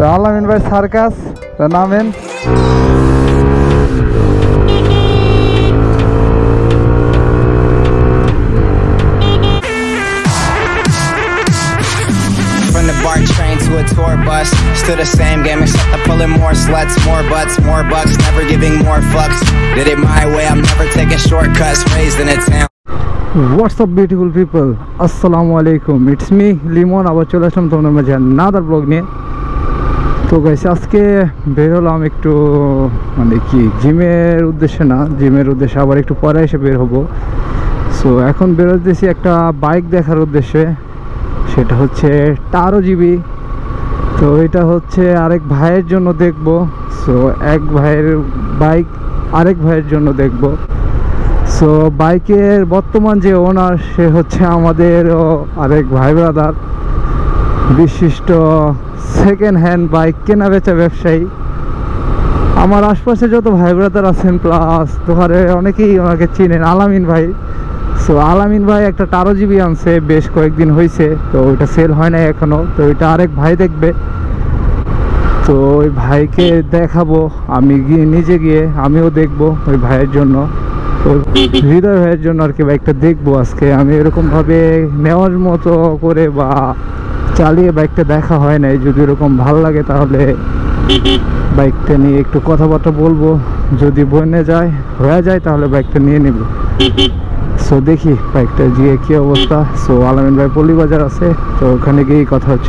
আলামিন ভাই সার্কাস নামেন। From the BART train to a tour bus, still the same game except I'm pulling more sluts, more butts, more bucks, never giving more fucks. Did it my way, I'm never taking shortcuts. Raised in a town. What's up beautiful people, assalamu alaikum, it's me Limon. আবার চলে আসলাম তোমাদের মাঝে another blog নিয়ে। তো guys আজকে বের হলাম একটু মানে কি জিমের উদ্দেশ্যে না, জিমের উদ্দেশ্যে আবার একটু পরে এসে বের হবো। সো এখন বেরোতেছি একটা বাইক দেখার উদ্দেশ্যে, সেটা হচ্ছে টারো জিবি। তো এটা হচ্ছে আরেক ভাইয়ের জন্য দেখব। সো এক ভাইয়ের বাইক আরেক ভাইয়ের জন্য দেখব। সো বাইকের বর্তমান যে ওনার সে হচ্ছে আমাদের আরেক ভাই ব্রাদার, বিশিষ্ট সেকেন্ড হ্যান্ড বাইক কেনা বেচা ব্যবসায়ী। আমার আশপাশে যত ভাই ব্রাদার আছেন প্লাস দোকানে অনেকেই ওনাকে চিনেন, আলামিন ভাই। সো আলামিন ভাই একটা টারো জিবি আনছে, বেশ কয়েকদিন হয়েছে। তো ওইটা সেল হয় নাই এখনও, তো ওইটা আরেক ভাই দেখবে। তো ওই ভাইকে দেখাবো, আমি গিয়ে নিজে গিয়ে আমিও দেখবো ওই ভাইয়ের জন্য, হৃদয় ভাইয়ের জন্য আর কি বাইকটা দেখবো আজকে। আমি এরকমভাবে নেওয়ার মতো করে বা চালিয়ে বাইকটা দেখা হয় নাই। যদি এরকম ভালো লাগে তাহলে বাইকটা নিয়ে একটু কথাবার্তা বলবো, যদি হয়ে যায় তাহলে বাইকটা নিয়ে নেব। সো দেখি বাইকটা গিয়ে কী অবস্থা। সো আলামিন ভাই পল্লী বাজার আছে, তো ওখানে গিয়েই কথা হচ্ছে।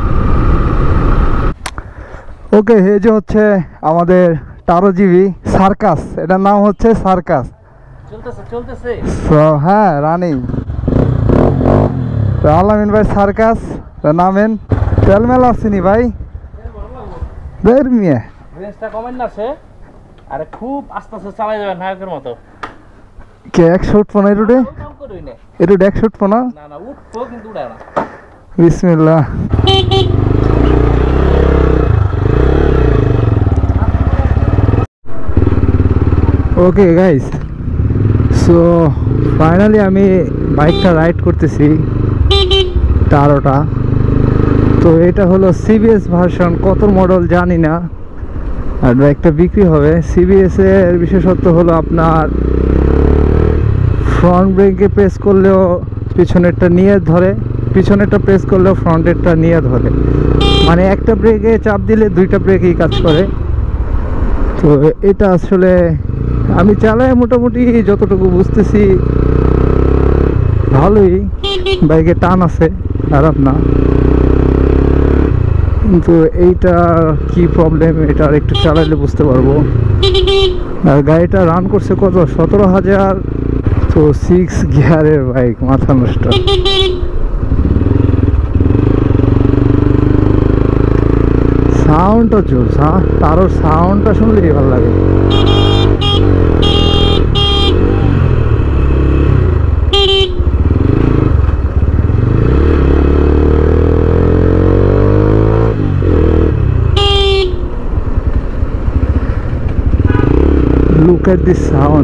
ওকে এই যে হচ্ছে আমাদের টারো জিবি সার্কাস, এটার নাম হচ্ছে সার্কাস। চলতেছে হ্যাঁ রানিং। তো আলামিন ভাই সার্কাস নামেন। তেল মেলা আসছিনি ভাই বের মিয়া, রেঞ্জটা কমেন না সে, আরে খুব আস্তে আস্তে চালাই যাবেন নায়কের মতো। কে 100 উঠবো না এটুডে? এটুডে 100 উঠবো না? না না উঠবো কিন্তু উড়ে না। বিসমিল্লাহ। ওকে গাইস, সো ফাইনালি আমি বাইকটা রাইড করতেছি টারোটা। তো এটা হলো সিবিএস ভার্সন, কত মডেল জানি না। আর বাইকটা বিক্রি হবে। সিবিএস এর বিশেষত্ব হলো আপনার ফ্রন্ট ব্রেকে প্রেস করলেও পিছনেরটা নিয়ে ধরে, পিছনেরটা প্রেস করলেও ফ্রন্টেরটা নিয়ে ধরে। মানে একটা ব্রেকে চাপ দিলে দুইটা ব্রেকেই কাজ করে। তো এটা আসলে আমি চালাই মোটামুটি যতটুকু বুঝতেছি ভালোই, বাইকে টান আছে, খারাপ না। কিন্তু এইটা কি প্রবলেম এটা আর একটু চালাইলে বুঝতে পারবো। আর গাড়িটা রান করছে কত, 17,000। তো 6 গিয়ারের বাইক, মাথা নষ্ট। সাউন্ডটা জোস, হ্যাঁ তারও সাউন্ডটা শুনলেই ভালো লাগে। Look at this sound.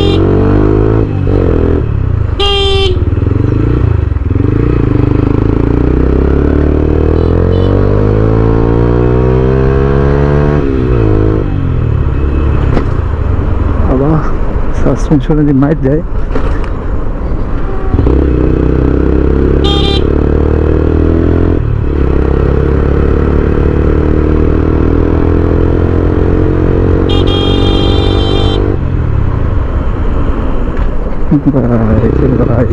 আবার সাসপেনশনে যে মাইট দেয়। ভাই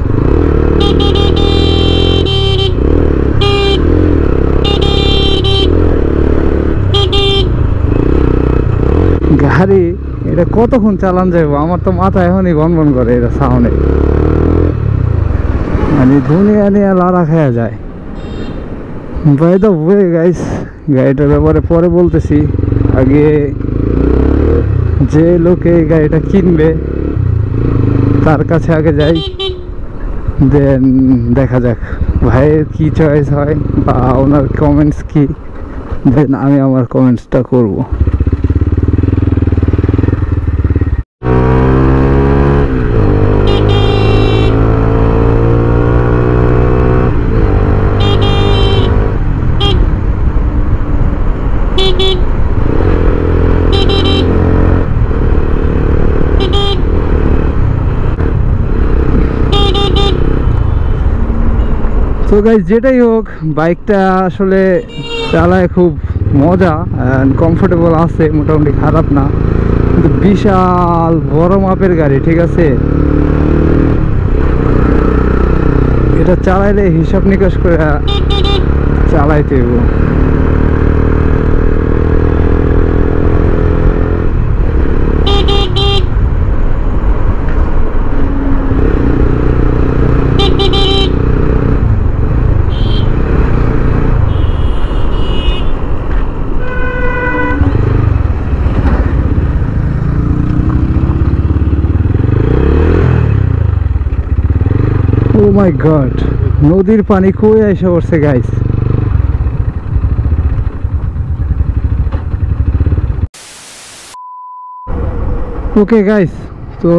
গাড়ি এটা কতক্ষণ চালান যাবো, আমার তো মাথা এখনই গনগন করে এটা সাউন্ডে। মানে দুনিয়া নিয়ে লড়া খাওয়া যায়। বাই দ্য ওয়ে গাইস, গাড়িটার ব্যাপারে পরে বলতেছি। আগে যে লোকে এই গাড়িটা কিনবে তার কাছে আগে যাই, দেন দেখা যাক ভাইয়ের কি চয়েস হয় বা ওনার কমেন্টস কি, দেন আমি আমার কমেন্টসটা করব। তো গাইস যেটাই হোক বাইকটা আসলে চালায় খুব মজা অ্যান্ড কমফোর্টেবল আছে, মোটামুটি খারাপ না, কিন্তু বিশাল বড় মাপের গাড়ি, ঠিক আছে। এটা চালাইলে হিসাব নিকাশ করে চালাইতে হইব। ও মাই গড, নদীর পানি কই এসে পড়ছে গাইস। ওকে গাইস, তো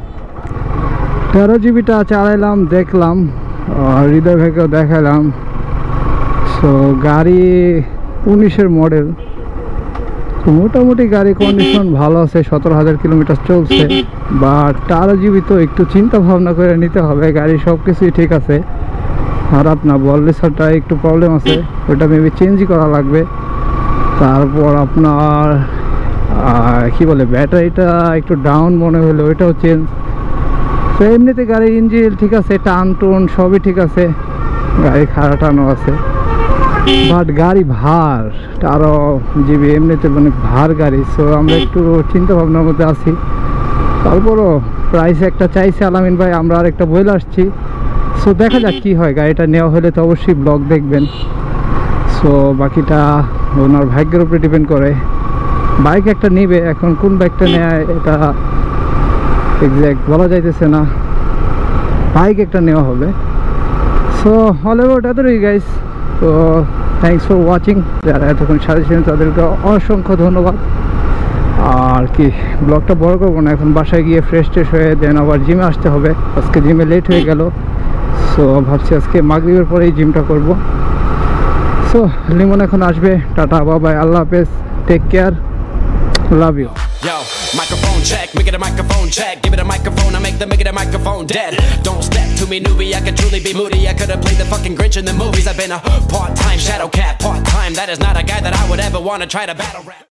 13 জিবিটা চালাইলাম, দেখলাম, হৃদয় ভাইকেও দেখালাম। সো গাড়ি 19-এর মডেল, তো মোটামুটি গাড়ি কন্ডিশন ভালো আছে, 17,000 কিলোমিটার চলছে। বাট 13 জিবি তো একটু চিন্তা ভাবনা করে নিতে হবে, গাড়ি সব কিছুই ঠিক আছে, খারাপ না। বল রেসারটা একটু প্রবলেম আছে, ওটা মেবি চেঞ্জই করা লাগবে। তারপর আপনার কি বলে, ব্যাটারিটা একটু ডাউন মনে হলো, ওইটাও চেঞ্জ। তো এমনিতে গাড়ির ইঞ্জিন ঠিক আছে, টান টুন সবই ঠিক আছে, গাড়ি খাড়া টানও আছে। বাট গাড়ি ভার 13 জিবি, এমনিতে মানে ভার গাড়ি। সো আমরা একটু চিন্তা ভাবনার মধ্যে আছি। তারপরও প্রাইস একটা চাইছে আলামিন ভাই, আমরা আর একটা বইলে আসছি। সো দেখা যাক কি হয়, গাড়িটা নেওয়া হলে তো অবশ্যই ব্লগ দেখবেন। সো বাকিটা ওনার ভাগ্যের উপরে ডিপেন্ড করে। বাইক একটা নিবে, এখন কোন বাইকটা নেয় এটা এক্স্যাক্ট বলা যাইতেছে না, বাইক একটা নেওয়া হবে। সো অল অ্যাবাউট এতটুকুই গাইস। তো থ্যাংকস ফর ওয়াচিং, যারা এতক্ষণ সাথে ছিলেন তাদেরকে অসংখ্য ধন্যবাদ। আর কি ব্লগটা বড় করবো না, এখন বাসায় গিয়ে ফ্রেশ ট্রেশ হয়ে দেন আবার জিমে আসতে হবে। আজকে জিমে লেট হয়ে গেল, সো ভাবছি আজকে মাগরিবের পরেই জিমটা করব। সো লিমন এখন আসবে, টাটা বাবাই, আল্লাহ হাফেজ, take care, love you. Yo, microphone check, make it a microphone check. Give it a microphone, I make the microphone dead. Don't step to me, newbie, I could truly be moody. I could have played the fucking Grinch in the movies. I've been a part-time shadow cat, part-time. That is not a guy that I would ever want to try to battle rap.